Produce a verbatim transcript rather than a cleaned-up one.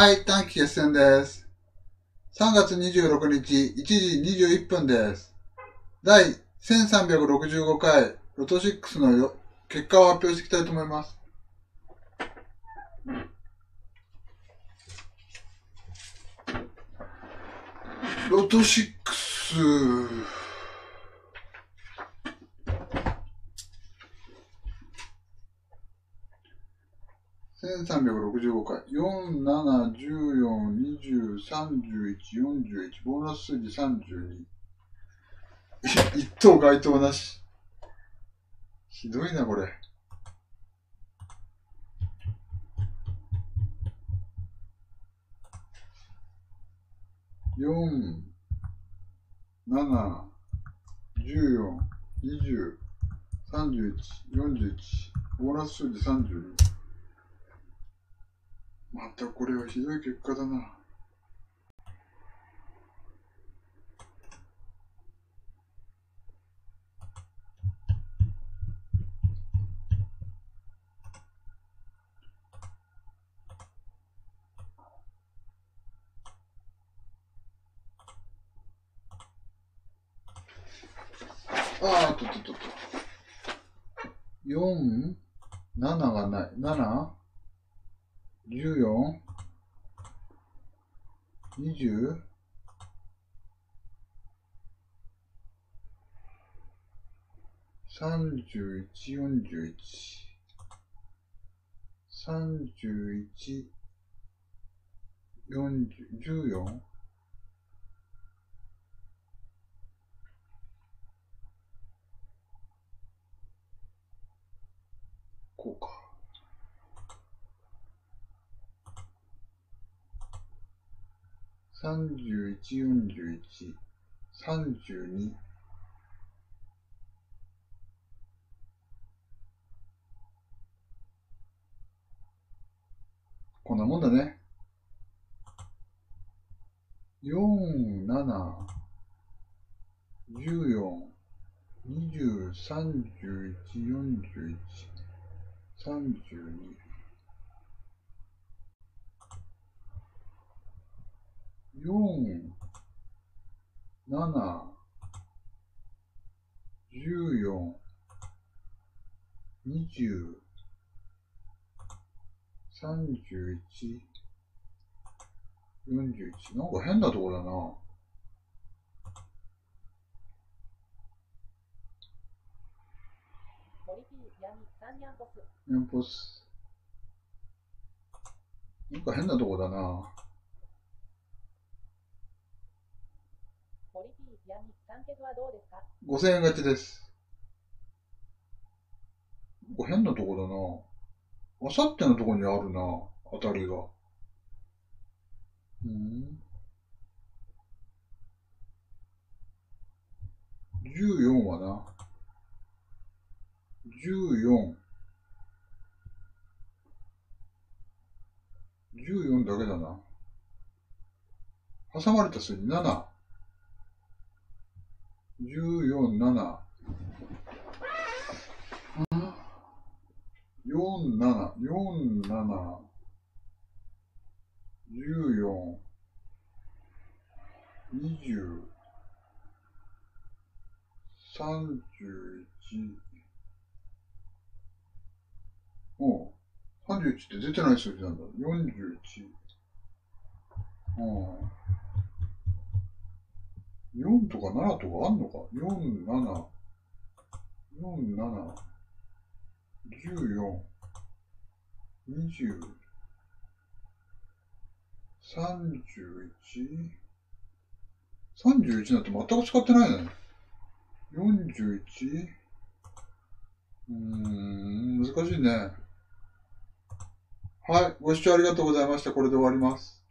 はい、短期決戦です。さんがつにじゅうろくにちいちじにじゅういっぷんです。だいせんさんびゃくろくじゅうごかいロトろくのよ結果を発表していきたいと思います。ロトろくせんさんびゃくろくじゅうごかい、よん、なな、じゅうよん、にじゅう、さんじゅういち、よんじゅういち、ボーナス数字さんじゅうに。一等該当なし。ひどいな、これ。よん、なな、じゅうよん、にじゅう、さんじゅういち、よんじゅういち、ボーナス数字さんじゅうに。またこれはひどい結果だな。ああ、とっとっとっと。よん、なながない。なな、じゅうよん、にじゅう、さんじゅういち、よんじゅういち、さんじゅういち、よんじゅう、じゅうよん、こうか。さんじゅういち、よんじゅういち、さんじゅうに、こんなもんだね。よん、なな、じゅうよん、にじゅう、さんじゅういち、よんじゅういち、さんじゅうに、よん、なな、じゅうよん、にじゅう、さんじゅういち、よんじゅういち。なんか変なとこだな。ニャンポス。なんか変なとこだな。ごせんえん勝ちです。なんか変なとこだな。あさってのとこにあるな、当たりが。うん。じゅうよんはな。じゅうよん。じゅうよんだけだな。挟まれた数字なな。じゅうよん、なな。よん、なな、よん、なな、じゅうよん、にじゅう、さんじゅういち、おう、さんじゅういちって出てない数字なんだ。よんじゅういち。うん。よんとかななとかあんのか ?よん、なな、よん、なな、じゅうよん、にじゅう、さんじゅういち、さんじゅういちなんて全く使ってないね。よんじゅういち、うーん、難しいね。はい、ご視聴ありがとうございました。これで終わります。